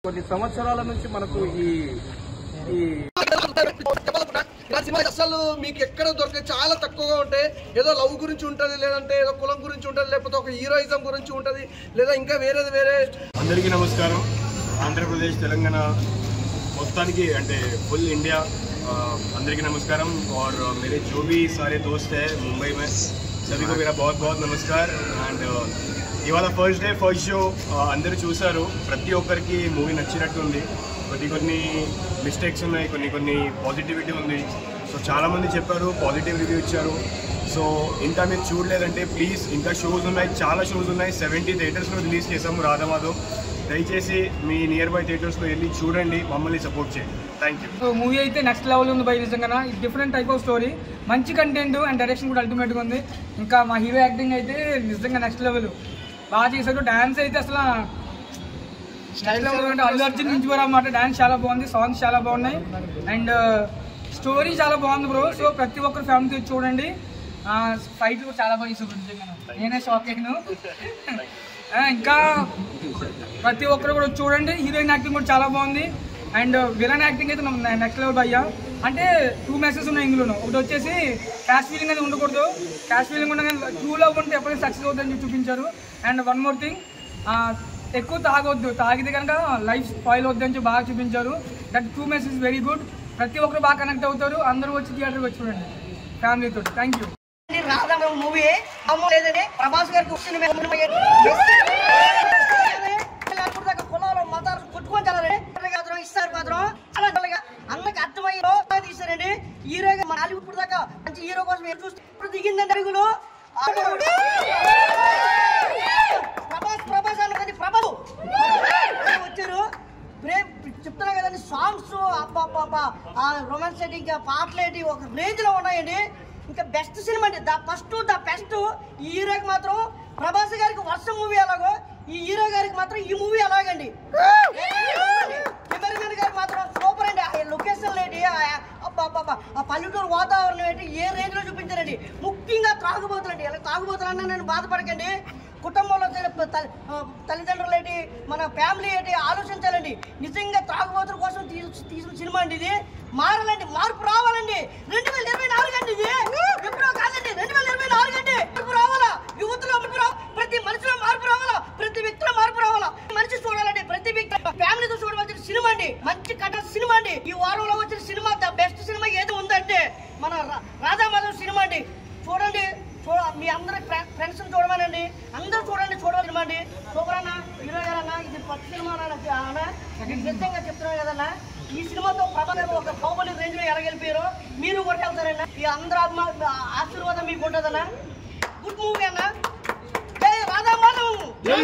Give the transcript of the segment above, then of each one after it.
కొన్ని సంవత్సరాల నుంచి మనకు అసలు మీకు ఎక్కడ దొరికే చాలా తక్కువగా ఉంటాయి. ఏదో లవ్ గురించి ఉంటుంది, లేదంటే ఏదో కులం గురించి ఉంటుంది, లేకపోతే ఒక హీరోయిజం గురించి ఉంటుంది, లేదా ఇంకా వేరే. అందరికీ నమస్కారం. ఆంధ్రప్రదేశ్ తెలంగాణ మొత్తానికి అంటే ఫుల్ इंडिया अंदर की नमस्कारम और मेरे जो भी सारे दोस्त हैं मुंबई में सभी को मेरा बहुत बहुत नमस्कार. एंड इवाल फर्स्ट डे फर्स्ट शो अंदर चूसारू प्रति ఒక్కరికి మూవీ నచ్చినట్టుంది. కొన్ని మిస్టేక్స్ ఉన్నాయి, కొన్ని పాజిటివిటీ ఉంది. సో చాలామంది చెప్పారు, పాజిటివ్ రివ్యూ ఇచ్చారు. సో ఇంకా మీరు చూడలేదంటే ప్లీజ్ ఇంకా షోస్ ఉన్నాయి, చాలా షోస్ ఉన్నాయి. 70 థియేటర్స్లో రిలీజ్ చేసాము రాధమాధవ్. దయచేసి మీ నియర్ బై థియేటర్స్లో వెళ్ళి చూడండి, మమ్మల్ని సపోర్ట్ చేయండి. Thank you. సో మూవీ అయితే నెక్స్ట్ లెవెల్ ఉంది బై. నిజంగా డిఫరెంట్ టైప్ ఆఫ్ స్టోరీ, మంచి కంటెంట్ అండ్ డైరెక్షన్ కూడా అల్టిమేట్గా ఉంది. ఇంకా మా హీరో యాక్టింగ్ అయితే నిజంగా నెక్స్ట్ లెవెల్ బాగా చేశాడు. డ్యాన్స్ అయితే అసలు అల్లు అర్జున్ నుంచి కూడా అన్నమాట. డ్యాన్స్ చాలా బాగుంది, సాంగ్స్ చాలా బాగున్నాయి అండ్ స్టోరీ చాలా బాగుంది బ్రో. సో ప్రతి ఒక్కరు ఫ్యామిలీతో చూడండి. ఫైట్ కూడా చాలా బాగా చేసాడు నిజంగా, నేనే షాక్ అయ్యాను. ఇంకా ప్రతి ఒక్కరు కూడా చూడండి. హీరోయిన్ యాక్టింగ్ కూడా చాలా బాగుంది అండ్ విలన్ యాక్టింగ్ అయితే నెక్స్ట్ లెవెల్ భయ్యా. అంటే 2 మెసేజెస్ ఉన్నాయి ఇందులో. ఒకటి వచ్చేసి క్యాష్ ఫీలింగ్ అనేది ఉండకూడదు, క్యాష్ ఫీలింగ్ ఉండగానే ట్రూ లవ్ ఉంటే ఎప్పుడైనా సక్సెస్ అవుతుందని చూపించారు. అండ్ వన్ మోర్ థింగ్, ఎక్కువ తాగొద్దు, తాగితే కనుక లైఫ్ స్పాయిల్ అవుద్ది అని బాగా చూపించారు. That 2 message very good. ప్రతి ఒక్కరు బాగా కనెక్ట్ అవుతారు. అందరూ వచ్చి థియేటర్కి వచ్చి చూడండి ఫ్యామిలీతో. Thank you. మూవీ లేదండి. ప్రభాస్ గారికి కులాలు మతాలు కొట్టుకొని ఇస్తారు మాత్రం అందరికి అర్థమయ్యో తీస్తారండి. హీరోగా మన హాలీవుడ్ దాకా మంచి హీరో కోసం చూస్తే ఇప్పుడు దిగిందండి అడుగులు. ప్రభాస్ అన్నది ప్రభు వచ్చారు. చెప్తున్నా కదండి, సాంగ్స్ అబ్బా రొమాన్స్ ఏంటి, ఇంకా పాటలు ఏంటి ఒక రేంజ్ లో ఉన్నాయండి. ఇంకా బెస్ట్ సినిమా అండి, ద బెస్ట్. ఈ హీరోకి మాత్రం ప్రభాస్ గారికి వర్షం మూవీ ఎలాగో ఈ హీరో గారికి మాత్రం ఈ మూవీ అలాగండి. కెమెరామెన్ గారికి మాత్రం సూపర్ అండి. ఆ లొకేషన్ ఏంటి, అబ్బా ఆ పల్లెటూరు వాతావరణం ఏంటి ఏ రేంజ్ లో చూపించారండి. ముఖ్యంగా తాగుబోతులండి. ఇలా తాగుబోతులన్నా నేను బాధపడకండి. కుటుంబంలో తల్లిదండ్రులు ఏంటి, మన ఫ్యామిలీ ఏంటి ఆలోచించాలండి. నిజంగా తాగుబోతుల కోసం తీసిన సినిమా అండి ఇది. మారాలండి, మార్పు రావాలండి. 2024 అండి ఇది, ఎప్పుడో కాదండి. 2024 అండి, మార్పు రావాలా, యువతలో మార్పు రావాలి, ప్రతి మనిషిలో మార్పు రావాలా, ప్రతి వ్యక్తిలో మార్పు రావాలా. మనిషి చూడాలండి, ప్రతి వ్యక్తి ఫ్యామిలీతో చూడవలసిన సినిమా అండి. మంచి కథ సినిమా అండి. ఈ వారంలో వచ్చిన సినిమా ద బెస్ట్ సినిమా ఏది ఉందంటే మన రాధామాధవ్ సినిమా అండి. చూడండి, మీ అందరి ఫ్రెండ్స్ చూడమనండి, అందరూ చూడవలసిన అండి. సూపర్ అన్న, హీరో గారన్నా, ఇది ఫస్ట్ సినిమా అన్న. నిజంగా చెప్తున్నాను కదన్నా, ఈ సినిమాతో ప్రభాస్ ఒక బాహుబలి రేంజ్ లో ఎలాగెళ్ళిపోయారు, మీరు కూడా వెళ్తారన్న. ఈ అందరూ ఆశీర్వాదం మీకు ఉంటుందన్న. గుడ్ మూవీ అన్న. జై రాధామాధవ్,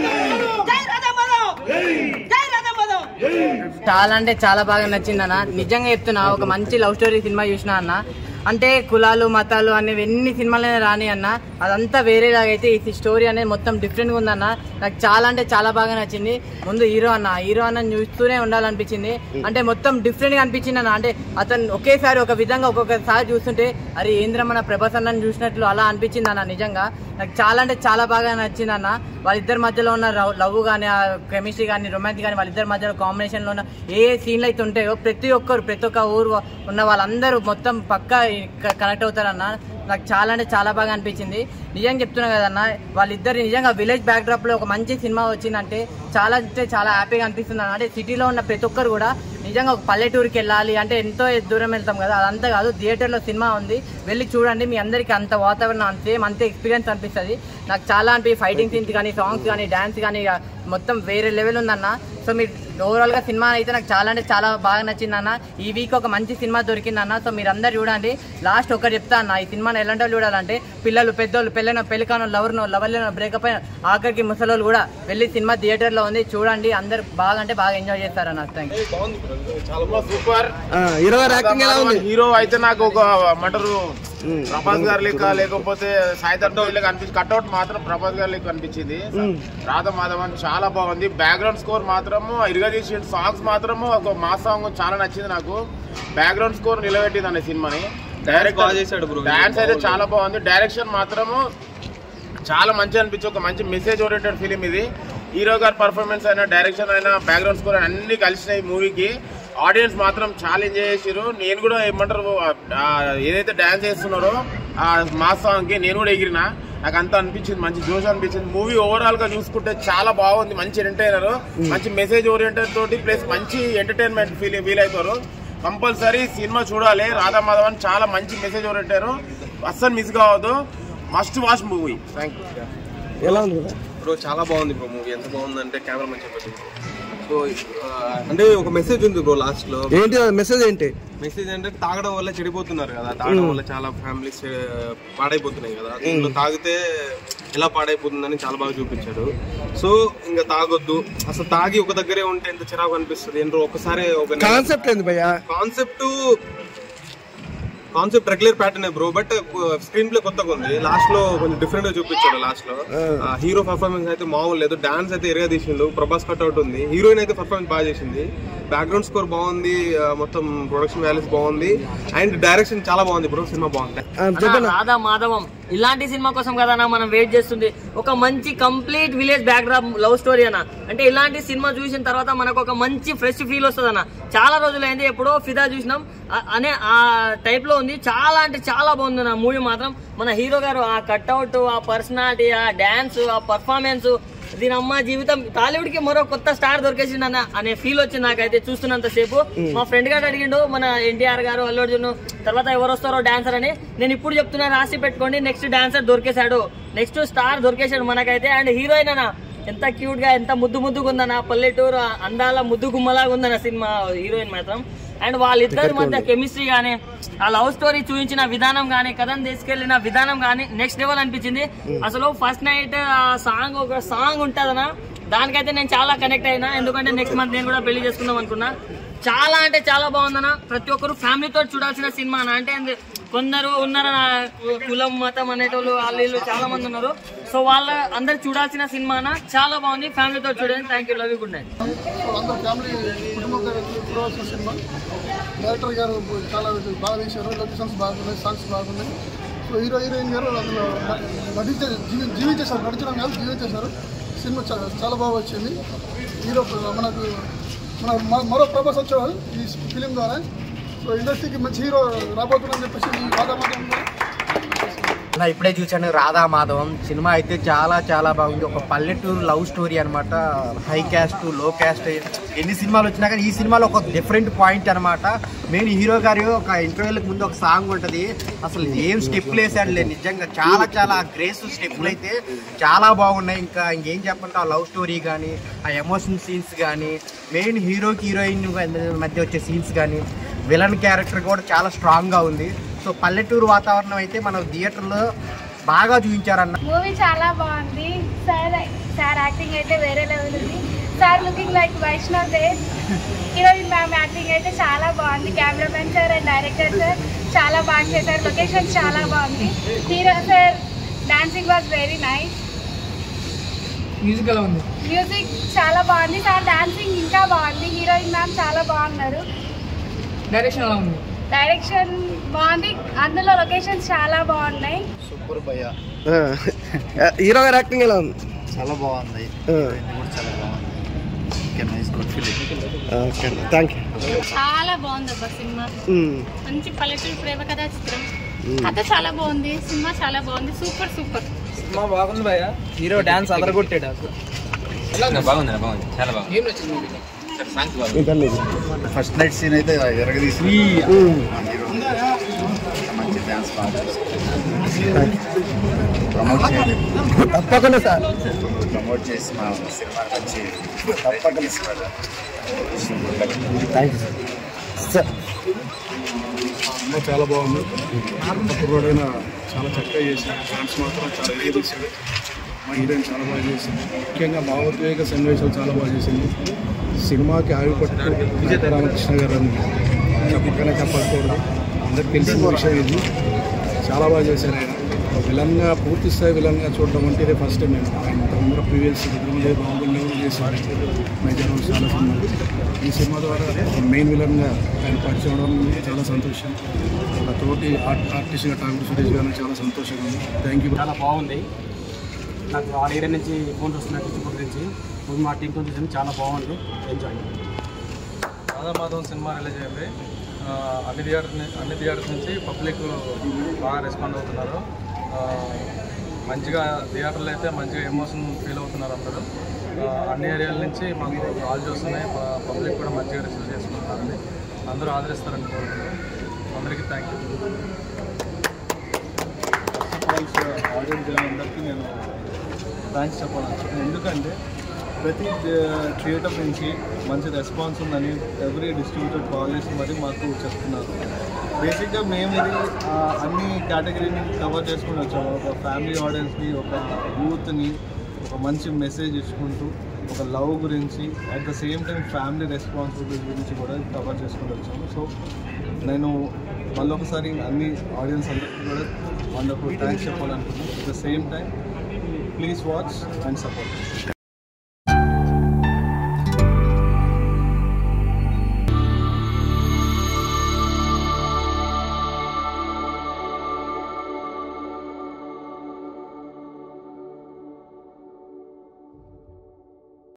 జై రాధామాధవ్, జై రాధామాధవ్. చాలా అంటే చాలా బాగా నచ్చింది అన్న. నిజంగా చెప్తున్నా, ఒక మంచి లవ్ స్టోరీ సినిమా చూసినా అన్న. అంటే కులాలు మతాలు అనేవి ఎన్ని సినిమాలైనా రాని అన్న, అదంతా వేరేలాగా అయితే ఈ స్టోరీ అనేది మొత్తం డిఫరెంట్గా ఉందన్న. నాకు చాలా అంటే చాలా బాగా నచ్చింది. ముందు హీరో అన్న చూస్తూనే ఉండాలనిపించింది. అంటే మొత్తం డిఫరెంట్గా అనిపించింది అన్న. అంటే అతను ఒకేసారి ఒక విధంగా ఒక్కొక్కసారి చూస్తుంటే అరే ఏంద్ర మన ప్రభాస్ అన్నని చూసినట్లు అలా అనిపించింది అన్న. నిజంగా నాకు చాలా అంటే చాలా బాగా నచ్చింది అన్న. వాళ్ళిద్దరి మధ్యలో ఉన్న లవ్ కానీ, ఆ కెమిస్ట్రీ కానీ, రొమాన్స్ కానీ, వాళ్ళిద్దరి మధ్యలో కాంబినేషన్లో ఉన్న ఏ సీన్లు అయితే ఉంటాయో ప్రతి ఒక్క ఊరు ఉన్న వాళ్ళందరూ మొత్తం పక్కా కనెక్ట్ అవుతారన్న. నాకు చాలా అంటే చాలా బాగా అనిపించింది. నిజంగా చెప్తున్నా కదన్న, వాళ్ళిద్దరు నిజంగా విలేజ్ బ్యాక్డ్రాప్ లో ఒక మంచి సినిమా వచ్చిందంటే చాలా అంటే చాలా హ్యాపీగా అనిపిస్తుంది అన్న. అంటే సిటీలో ఉన్న ప్రతి ఒక్కరు కూడా నిజంగా ఒక పల్లెటూరుకి వెళ్ళాలి అంటే ఎంతో దూరం వెళ్తాం కదా, అదంతా కాదు. థియేటర్లో సినిమా ఉంది, వెళ్ళి చూడండి. మీ అందరికీ అంత వాతావరణం అంతే ఎక్స్పీరియన్స్ అనిపిస్తుంది. నాకు చాలా ఫైటింగ్ సీన్స్ కానీ, సాంగ్స్ కానీ, డాన్స్ కానీ మొత్తం వేరే లెవెల్ ఉందన్న. సో మీరు ఓవరాల్గా సినిమా అయితే నాకు చాలా అంటే చాలా బాగా నచ్చిందన్న. ఈ వీక్ ఒక మంచి సినిమా దొరికిందన్న. సో మీరు అందరు చూడండి. లాస్ట్ ఒకటి చెప్తా అన్న, ఈ సినిమాని ఎలాంటి వాళ్ళు చూడాలంటే పిల్లలు, పెద్దోళ్ళు, పెళ్ళికానో, లవర్లో బ్రేకప్ అయిన ఆఖరికి ముసలోళ్ళు కూడా వెళ్ళి సినిమా థియేటర్లో ఉంది, చూడండి. అందరు బాగా అంటే బాగా ఎంజాయ్ చేస్తారన్న. Thank you. చాలా సూపర్. హీరో అయితే నాకు ఒక మటరు ప్రభాస్ గారి లెక్క, లేకపోతే సాయిధర్ లెక్క అనిపించింది. కట్అవుట్ మాత్రం ప్రభాస్ గారి లెక్క అనిపించింది. రాధమాధవ్ అని చాలా బాగుంది. బ్యాక్గ్రౌండ్ స్కోర్ మాత్రము ఇరుగదీసి, సాంగ్స్ మాత్రము ఒక మా సాంగ్ చాలా నచ్చింది నాకు. బ్యాక్గ్రౌండ్ స్కోర్ నిలబెట్టింది అనే సినిమాని. డైరెక్ట్ డాన్స్ అయితే చాలా బాగుంది. డైరెక్షన్ మాత్రము చాలా మంచి అనిపించి ఒక మంచి మెసేజ్ ఓరియంటెడ్ ఫిలిం ఇది. హీరో గారి పర్ఫార్మెన్స్ అయినా, డైరెక్షన్ అయినా, బ్యాక్గ్రౌండ్ స్కోర్ అన్ని కలిసినాయి మూవీకి. ఆడియన్స్ మాత్రం చాలా ఎంజాయ్ చేసారు. నేను కూడా ఏమంటారు, ఏదైతే డాన్స్ చేస్తున్నారో ఆ మాస్ సాంగ్కి నేను కూడా ఎగిరినా. నాకు అంతా అనిపించింది, మంచి జోష్ అనిపించింది. మూవీ ఓవరాల్ గా చూసుకుంటే చాలా బాగుంది. మంచి ఎంటర్టైనర్, మంచి మెసేజ్ ఓరియంటెడ్ తోటి ప్లస్ మంచి ఎంటర్టైన్మెంట్ ఫీల్ అవుతారు. కంపల్సరీ సినిమా చూడాలి. రాధా మాధవన్ చాలా మంచి మెసేజ్ ఓరియంటెడ్, అస్సలు మిస్ కావద్దు. Must watch movie. Thank you. ఎలా ఉంది బ్రో? చాలా బాగుంది బ్రో మూవీ. ఎంత బాగుందంటే కెమెరా మంచిగా పెట్టింది. సో అంటే ఒక మెసేజ్ ఉంది బ్రో లాస్ట్ లో. ఏంటి మెసేజ్? ఏంటి మెసేజ్ అంటే తాగడం వల్ల చెడిపోతున్నారు కదా, తాగడం వల్ల చాలా ఫ్యామిలీస్ పాడైపోతున్నాయి కదా. దీంట్లో తాగితే ఎలా పాడైపోతుందని చాలా బాగా చూపించాడు. సో ఇంకా తాగొద్దు, అసలు తాగి ఒక దగ్గరే ఉంటే ఎంత చిరాకు అనిపిస్తుంది. ఏంటో ఒకసారి ఒక కాన్సెప్ట్ ఏంది భయ్యా? Concept regular pattern bro, but screenplay కొత్తగా ఉంది. లాస్ట్ లో కొంచెం డిఫరెంట్ గా చూపించాడు. లాస్ట్ లో హీరో పర్ఫార్మెన్స్ అయితే మామూలు లేదు. డాన్స్ అయితే ఎరగా తీసిండు. ప్రభాస్ కట్అవుట్ ఉంది. హీరోయిన్ అయితే పర్ఫార్మెన్స్ బాగా చేసింది. బ్యాక్గ్రౌండ్ స్కోర్ బాగుంది, మొత్తం ప్రొడక్షన్ వాల్యూస్ బాగుంది, అండ్ డైరెక్షన్ చాలా బాగుంది బ్రో. సినిమా బాగుంది. రాధా మాధవం ఇలాంటి సినిమా కోసం కదా మనం వెయిట్ చేస్తుంది. ఒక మంచి complete village backdrop love story అన్న. అంటే ఇలాంటి సినిమా చూసిన తర్వాత మనకు ఒక మంచి ఫ్రెష్ ఫీల్ వస్తుంది అన్న. చాలా రోజులైంది, ఎప్పుడో ఫిదా చూసినాం అనే ఆ టైప్ లో ఉంది. చాలా అంటే చాలా బాగుంది నా మూవీ మాత్రం. మన హీరో గారు ఆ కట్అవుట్, ఆ పర్సనాలిటీ, ఆ డాన్స్, ఆ పర్ఫార్మెన్స్, దీని అమ్మ జీవితం టాలీవుడ్ కి మరో కొత్త స్టార్ దొరికేసిందన్న అనే ఫీల్ వచ్చింది నాకైతే చూస్తున్నంత సేపు. మా ఫ్రెండ్ గారు అడిగిండు మన ఎన్టీఆర్ గారు, అల్లు అర్జున్ తర్వాత ఎవరు వస్తారో డాన్సర్ అని. నేను ఇప్పుడు చెప్తున్నా, రాసి పెట్టుకోండి. నెక్స్ట్ డాన్సర్ దొరికేశాడు, నెక్స్ట్ స్టార్ దొరికేశాడు మనకైతే. అండ్ హీరోయిన్ అన్న ఎంత క్యూట్ గా, ఎంత ముద్దుగా ఉందన్న. పల్లెటూరు అందాల ముద్దు గుమ్మలాగా ఉందన్న సినిమా హీరోయిన్ మాత్రం. అండ్ వాళ్ళిద్దరి మధ్య కెమిస్ట్రీ గానీ, ఆ లవ్ స్టోరీ చూపించిన విధానం గానీ, కథను తీసుకెళ్లిన విధానం గానీ నెక్స్ట్ లెవెల్ అనిపించింది. అసలు ఫస్ట్ నైట్ ఒక సాంగ్ ఉంటుందన్నా, దానికైతే నేను చాలా కనెక్ట్ అయినా. ఎందుకంటే నెక్స్ట్ మంత్ నేను కూడా పెళ్లి చేసుకుందాం అనుకున్నా. చాలా అంటే చాలా బాగుందన్న. ప్రతి ఒక్కరు ఫ్యామిలీతో చూడాల్సిన సినిమా అన్న. అంటే కొందరు ఉన్నారు కులం మతం అనేటోళ్ళు, వాళ్ళు చాలా మంది ఉన్నారు. సో వాళ్ళ అందరు చూడాల్సిన సినిమా అన్న. చాలా బాగుంది, ఫ్యామిలీతో చూడండి. Thank you, love you, good night. అందరూ ఫ్యామిలీ కుటుంబంతో చూడవలసిన సినిమా. డైరెక్టర్ గారు చాలా బాగా తీశారు. లొకేషన్స్ బాగున్నాయి, సాంగ్స్ బాగున్నాయి. సో హీరోయిన్ గారు అందులో జీవించేశారు. నడిచడం కాదు, జీవించేశారు. సినిమా చాలా బాగా వచ్చింది. హీరో మనకు మరో ప్రభాస్ వచ్చేవారు ఈ ఫిలిం ద్వారా. సో ఇండస్ట్రీకి మంచి హీరో రాబోతుందని చెప్పేసి రాధా మాధవం నా ఇప్పుడే చూశాను రాధా మాధవం సినిమా. అయితే చాలా చాలా బాగుంది. ఒక పల్లెటూరు లవ్ స్టోరీ అనమాట. హై క్యాస్ట్, లో క్యాస్ట్ ఎన్ని సినిమాలు వచ్చినా కానీ ఈ సినిమాలో ఒక డిఫరెంట్ పాయింట్ అనమాట. మెయిన్ హీరో గారి ఒక ఇంటర్వ్యూలకు ముందు ఒక సాంగ్ ఉంటుంది. అసలు ఏం స్టెప్లు వేసాడు లేదు, నిజంగా చాలా చాలా గ్రేస్ స్టెప్లు అయితే చాలా బాగున్నాయి. ఇంకేం చెప్పంటే ఆ లవ్ స్టోరీ కానీ, ఆ ఎమోషనల్ సీన్స్ కానీ, మెయిన్ హీరోకి హీరోయిన్ మధ్య వచ్చే సీన్స్ కానీ, విలన్ క్యారెక్టర్ కూడా చాలా స్ట్రాంగ్గా ఉంది. సో పల్లెటూరు వాతావరణం అయితే మన థియేటర్లో బాగా చూపించారన్న. మూవీ చాలా బాగుంది. సార్ యాక్టింగ్ అయితే వేరే లెవెల్ ఉంది. Sir looking like Vaishnav Dev. Heroine ma'am acting అయితే చాలా బాగుంది. Cameraman sir and director sir చాలా బాగా చేశారు. లొకేషన్ చాలా బాగుంది. Hero sir dancing was very nice. Music ఎలా ఉంది? మ్యూజిక్ చాలా బాగుంది. సార్ డాన్సింగ్ ఇంకా బాగుంది. హీరోయిన్ మ్యామ్ చాలా బాగున్నారు. డైరెక్షన్ ఎలా ఉంది? డైరెక్షన్ బాగుంది. అందులో లొకేషన్స్ చాలా బాగున్నాయి. సూపర్ భయ్యా. హీరో గారి యాక్టింగ్ ఎలా ఉంది? చాలా బాగుంది. చాలా బాగుంది. Thank you. చాలా బాగుంది అబ్బా సినిమా. మంచి పల్లెటూరు ప్రేమ కథా చిత్రం. కథ చాలా బాగుంది. సినిమా చాలా బాగుంది. సూపర్ సూపర్ సినిమా బాగుంది భయ్యా. హీరో డాన్స్ అదరగొట్టాడు అసలు. బాగుంది, చాలా బాగుంది. ఏం నచ్చింది మూవీలో? ఫస్ట్ నైట్ సీన్ అయితే ఎరగదీసి మంచి డాన్స్ ప్రమోట్ చేయాలి. తప్పకుండా సార్ ప్రమోట్ చేసి మా సినిమా వచ్చి తప్పకుండా థ్యాంక్ యూ సార్. సినిమా చాలా బాగుంది. కుర్రాడైనా చాలా చక్కగా చేశాడు. డాన్స్ మాత్రం చాలా వేగ తీశాడు. మా హీరోయిన్ చాలా బాగా చేసింది. ముఖ్యంగా భావోద్వేగ సన్నివేశాలు చాలా బాగా చేసింది. సినిమాకి ఆవిపట్టు రామకృష్ణ గారు అని పక్కనే చెప్పకూడదు, అందరికి తెలిసిన విషయం ఇది. చాలా బాగా చేశారు ఆయన. విలన్గా పూర్తి స్థాయి విలన్గా చూడడం అంటే ఇదే ఫస్ట్ టైం. నేను ఆయన తొందర ప్రీవియస్ బాగుండే చేశారు మేజర్ చాలా సినిమాలు. ఈ సినిమా ద్వారా మెయిన్ విలన్గా ఆయన పరిచయం అవడం చాలా సంతోషం. ఒక తోటి ఆర్టిస్ట్గా టాంగు సురేష్ గారు చాలా సంతోషంగా ఉంది. Thank you. చాలా బాగుంది. నాకు ఆ ఏరియా నుంచి ఫోన్స్ వస్తున్నాయి, చిత్తూరు నుంచి. మూవీ మా టీంతో చూసింది చాలా బాగుంది. ఎంజాయ్. రాధామాధవం సినిమా రిలీజ్ అయింది. అన్ని థియేటర్స్ నుంచి పబ్లిక్ బాగా రెస్పాండ్ అవుతున్నారు. మంచిగా థియేటర్లో అయితే మంచిగా ఎమోషన్ ఫీల్ అవుతున్నారు అందరూ. అన్ని ఏరియాల నుంచి మాకు కాల్ చూస్తున్నాయి. పబ్లిక్ కూడా మంచిగా రిసీవ్ చేసుకుంటున్నారండి. అందరూ ఆదరిస్తారని కోరుకుంటున్నాను. అందరికీ థ్యాంక్ యూ. ఆడియన్స్ అందరికీ నేను థ్యాంక్స్ చెప్పాలనుకుంటున్నాను. ఎందుకంటే ప్రతి థియేటర్ నుంచి మంచి రెస్పాన్స్ ఉందని ఎవ్రీ డిస్ట్రిబ్యూటర్ కాల్ చేసి మరి మాకు చెప్తున్నారు. బేసిక్గా మేము ఇది అన్ని కేటగిరీని కవర్ చేసుకుని వచ్చాము. ఒక ఫ్యామిలీ ఆడియన్స్ని, ఒక యూత్ని ఒక మంచి మెసేజ్ ఇచ్చుకుంటూ ఒక లవ్ గురించి at the same time family responsibility గురించి కూడా కవర్ చేసుకుంటూ వచ్చాము. సో నేను మళ్ళీ ఒకసారి అన్ని ఆడియన్స్ అందరికీ కూడా వండర్ఫుల్ థ్యాంక్స్ చెప్పాలనుకుంటున్నాను. At the same time please watch and support.